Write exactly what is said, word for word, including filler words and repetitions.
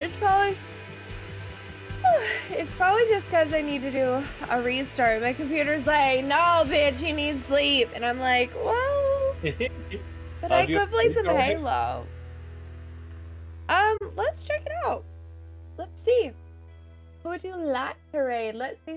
It's probably it's probably just because I need to do a restart. My computer's like, no, bitch, you need sleep, and I'm like, well, but I could play some Halo. Um, let's check it out. Let's see. Who would you like to raid? Let's see